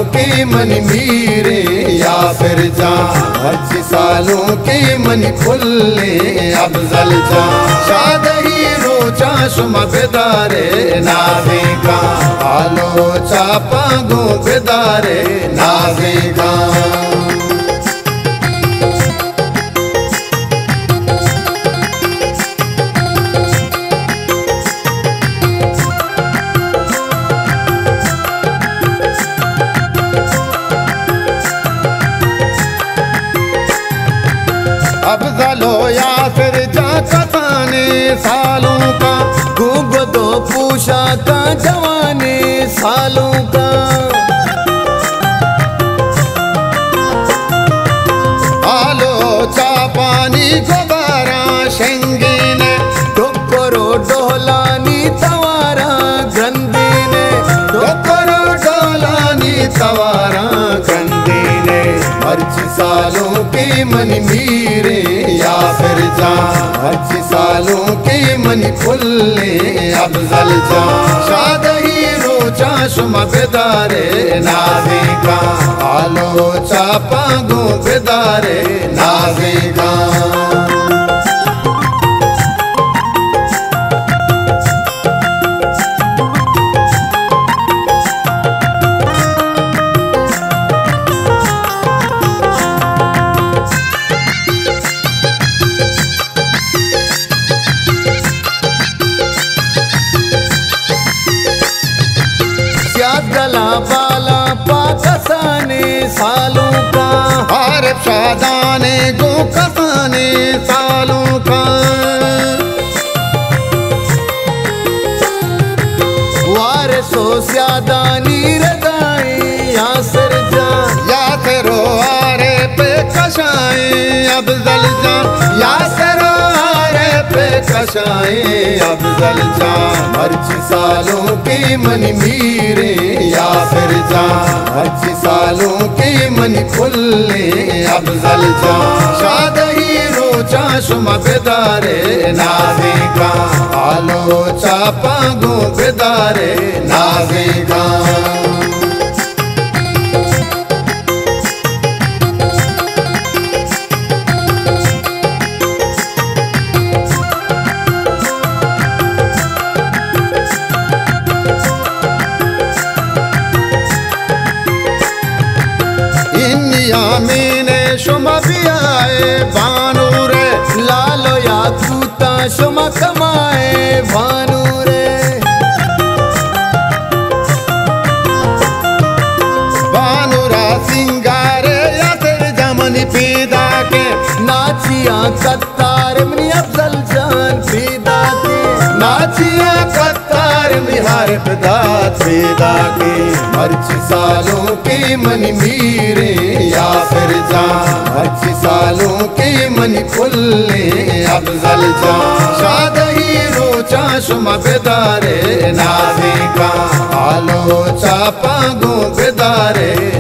के मन मीरे या फिर जा 25 सालों के मन खुले अफजल जा शादी रोचा शुमा बेदारे नाज़े का आलो चापा गो बेदारे नाज़े का अफजलो या फिर जा कसाने सालों का गुग दो पूछा का जवाने सालों का आलो चापानी गोबारा शेंगीने डोकरो डोलानी तवारा ग्रंदीने डोकरो डोलानी तवारा ग्रंदीने 25 सालों के मन मीरे या फिर जा 25 सालों के मन खुले अफजल जा शादी रोचा शुमा बेदारे नाज़े का आलो चापा गो बेदारे नाज़े का गला बाला पाकसाने सालों का आरिफ शादाने गो कसाने सालों का वारिसो स्यादानी रदाई या सरजा या तेरो आरे पे कशाए अफजल जा या तेरो आरे पे कशाए अफजल जा 25 सालों के मन मीरे या फिर जा 25 सालों के मन खुले अफजल जा शादी रोचा शुमा बेदारे नाज़े का आलो चापा गो बेदारे नाज़े का मीने शुमा भी आए भानूरे लालो या कूता शुमा कमाए भानूरे भानूरा सिंगारे या तेरे जमनी पीदा के नाचिया कत्तार मनी अफजल जान पीदा के नाचिया कत्तार मिहार पदात पीदा के 25 सालों के मन मीरे या फिर जा 25 सालों के मन खुले अफजल जा शादी रोचा शुमा बेदारे नाज़े का आलो चापा गो बेदारे